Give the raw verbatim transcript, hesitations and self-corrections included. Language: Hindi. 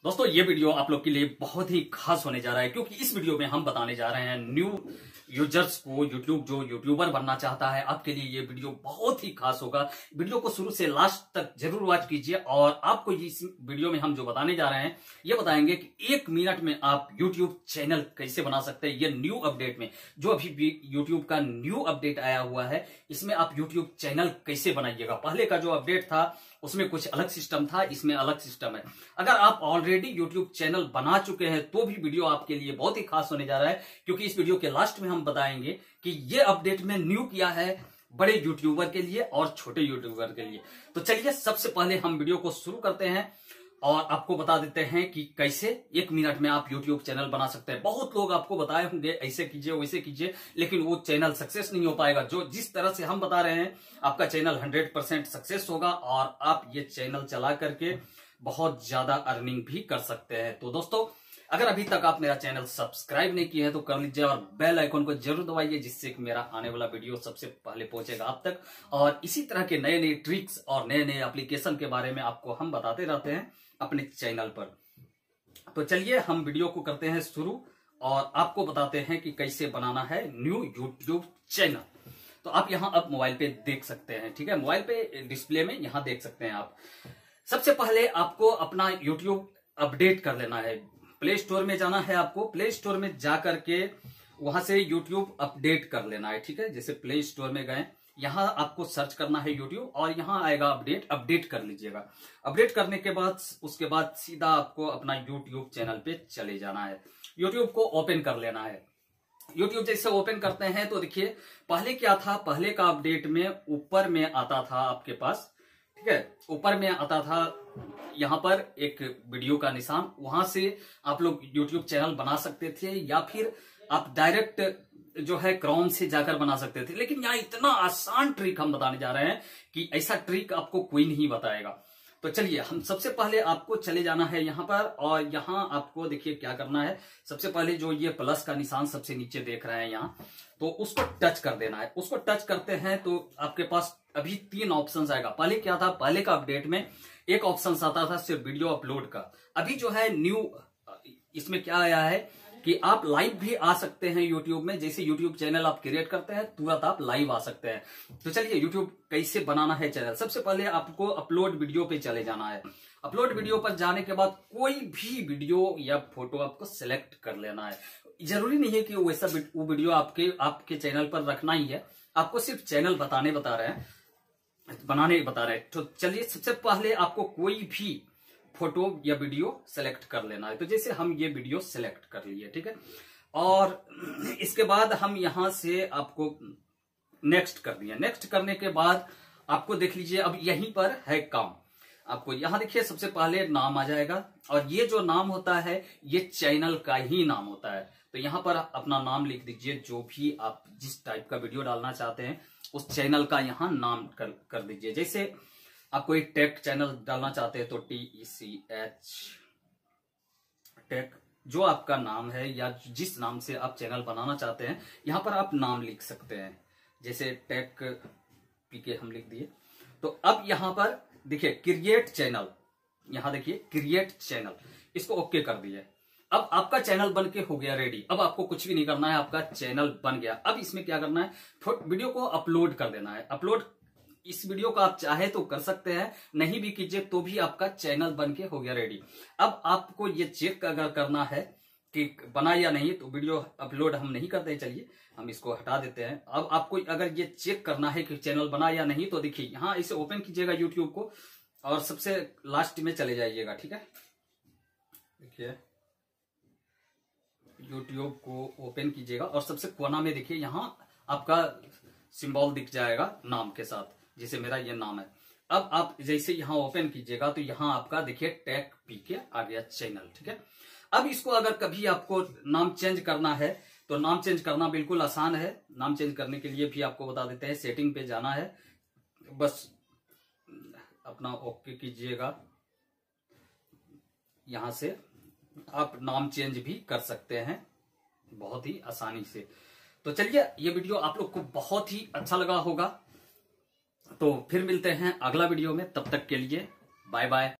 दोस्तों ये वीडियो आप लोग के लिए बहुत ही खास होने जा रहा है, क्योंकि इस वीडियो में हम बताने जा रहे हैं न्यू यूजर्स को, यूट्यूब जो यूट्यूबर बनना चाहता है, आपके लिए ये वीडियो बहुत ही खास होगा। वीडियो को शुरू से लास्ट तक जरूर वॉच कीजिए। और आपको इस वीडियो में हम जो बताने जा रहे हैं ये बताएंगे कि एक मिनट में आप यूट्यूब चैनल कैसे बना सकते हैं। ये न्यू अपडेट में जो अभी भी यूट्यूब का न्यू अपडेट आया हुआ है, इसमें आप यूट्यूब चैनल कैसे बनाइएगा। पहले का जो अपडेट था उसमें कुछ अलग सिस्टम था, इसमें अलग सिस्टम है। अगर आप ऑलरेडी यूट्यूब चैनल बना चुके हैं तो भी वीडियो आपके लिए बहुत ही खास होने जा रहा है, क्योंकि इस वीडियो के लास्ट में हम बताएंगे कि ये अपडेट में न्यू किया है बड़े यूट्यूबर के लिए और छोटे यूट्यूबर के लिए। तो चलिए सबसे पहले हम वीडियो को शुरू करते हैं और आपको बता देते हैं कि कैसे एक मिनट में आप यूट्यूब चैनल बना सकते हैं। बहुत लोग आपको बताए होंगे ऐसे कीजिए वैसे कीजिए, लेकिन वो चैनल सक्सेस नहीं हो पाएगा। जो जिस तरह से हम बता रहे हैं आपका चैनल हंड्रेड परसेंट सक्सेस होगा और आप ये चैनल चला करके बहुत ज्यादा अर्निंग भी कर सकते हैं। तो दोस्तों अगर अभी तक आप मेरा चैनल सब्सक्राइब नहीं किया है तो कर लीजिए और बेल आइकन को जरूर दबाइए, जिससे कि मेरा आने वाला वीडियो सबसे पहले पहुंचेगा आप तक। और इसी तरह के नए नए ट्रिक्स और नए नए एप्लीकेशन के बारे में आपको हम बताते रहते हैं अपने चैनल पर। तो चलिए हम वीडियो को करते हैं शुरू और आपको बताते हैं कि कैसे बनाना है न्यू यूट्यूब चैनल। तो आप यहाँ अब मोबाइल पे देख सकते हैं, ठीक है, मोबाइल पे डिस्प्ले में यहाँ देख सकते हैं आप। सबसे पहले आपको अपना यूट्यूब अपडेट कर लेना है। प्ले स्टोर में जाना है, आपको प्ले स्टोर में जा करके वहां से यूट्यूब अपडेट कर लेना है, ठीक है। जैसे प्ले स्टोर में गए, यहां आपको सर्च करना है यूट्यूब और यहां आएगा अपडेट, अपडेट कर लीजिएगा। अपडेट करने के बाद उसके बाद सीधा आपको अपना यूट्यूब चैनल पे चले जाना है। यूट्यूब को ओपन कर लेना है। यूट्यूब जैसे ओपन करते हैं तो देखिए पहले क्या था, पहले का अपडेट में ऊपर में आता था आपके पास, ठीक है, ऊपर में आता था यहाँ पर एक वीडियो का निशान, वहां से आप लोग यूट्यूब चैनल बना सकते थे या फिर आप डायरेक्ट जो है क्रोम से जाकर बना सकते थे। लेकिन यहाँ इतना आसान ट्रिक हम बताने जा रहे हैं कि ऐसा ट्रिक आपको कोई नहीं बताएगा। तो चलिए हम सबसे पहले आपको चले जाना है यहाँ पर और यहाँ आपको देखिए क्या करना है। सबसे पहले जो ये प्लस का निशान सबसे नीचे देख रहे हैं यहाँ, तो उसको टच कर देना है। उसको टच करते हैं तो आपके पास अभी तीन ऑप्शंस आएगा। पहले क्या था, पहले का अपडेट में एक ऑप्शन आता था सिर्फ वीडियो अपलोड का। अभी जो है न्यू इसमें क्या आया है कि आप लाइव भी आ सकते हैं यूट्यूब में। जैसे यूट्यूब चैनल आप क्रिएट करते हैं तुरंत आप लाइव आ सकते हैं। तो चलिए यूट्यूब कैसे बनाना है चैनल। सबसे पहले आपको अपलोड वीडियो पे चले जाना है। अपलोड वीडियो पर जाने के बाद कोई भी वीडियो या फोटो आपको सिलेक्ट कर लेना है। जरूरी नहीं है कि वैसा वो वीडियो आपके आपके चैनल पर रखना ही है, आपको सिर्फ चैनल बताने बता रहे हैं, बनाने बता रहे हैं। तो चलिए सबसे पहले आपको कोई भी फोटो या वीडियो सेलेक्ट कर लेना है। तो जैसे हम ये वीडियो सेलेक्ट कर लिए, ठीक है, और इसके बाद हम यहां से आपको नेक्स्ट कर दिया। नेक्स्ट करने के बाद आपको देख लीजिए अब यहीं पर है काम। आपको यहां देखिए सबसे पहले नाम आ जाएगा और ये जो नाम होता है ये चैनल का ही नाम होता है। तो यहां पर अपना नाम लिख दीजिए, जो भी आप जिस टाइप का वीडियो डालना चाहते हैं उस चैनल का यहां नाम कर, कर दीजिए। जैसे आप कोई टेक चैनल डालना चाहते हैं तो T E C H tech, जो आपका नाम है या जिस नाम से आप चैनल बनाना चाहते हैं यहां पर आप नाम लिख सकते हैं। जैसे टेक पीके हम लिख दिए। तो अब यहां पर देखिए क्रिएट चैनल, यहां देखिए क्रिएट चैनल, इसको ओके कर दिए। अब आपका चैनल बन के हो गया रेडी। अब आपको कुछ भी नहीं करना है, आपका चैनल बन गया। अब इसमें क्या करना है, वीडियो को अपलोड कर देना है। अपलोड इस वीडियो को आप चाहे तो कर सकते हैं, नहीं भी कीजिए तो भी आपका चैनल बन के हो गया रेडी। अब आपको ये चेक अगर करना है कि बना या नहीं, तो वीडियो अपलोड हम नहीं करते हैं, चलिए हम इसको हटा देते हैं। अब आपको अगर ये चेक करना है कि चैनल बना या नहीं, तो देखिए यहाँ इसे ओपन कीजिएगा यूट्यूब को और सबसे लास्ट में चले जाइएगा, ठीक है। देखिए यूट्यूब को ओपन कीजिएगा और सबसे कोना में देखिए यहाँ आपका सिंबल दिख जाएगा नाम के साथ, जैसे मेरा ये नाम है। अब आप जैसे यहाँ ओपन कीजिएगा तो यहाँ आपका देखिए टेक पीके आ गया चैनल, ठीक है। अब इसको अगर कभी आपको नाम चेंज करना है तो नाम चेंज करना बिल्कुल आसान है। नाम चेंज करने के लिए भी आपको बता देते हैं, सेटिंग पे जाना है, बस अपना ओके कीजिएगा। यहां से आप नाम चेंज भी कर सकते हैं बहुत ही आसानी से। तो चलिए ये वीडियो आप लोग को बहुत ही अच्छा लगा होगा। तो फिर मिलते हैं अगला वीडियो में, तब तक के लिए बाय बाय।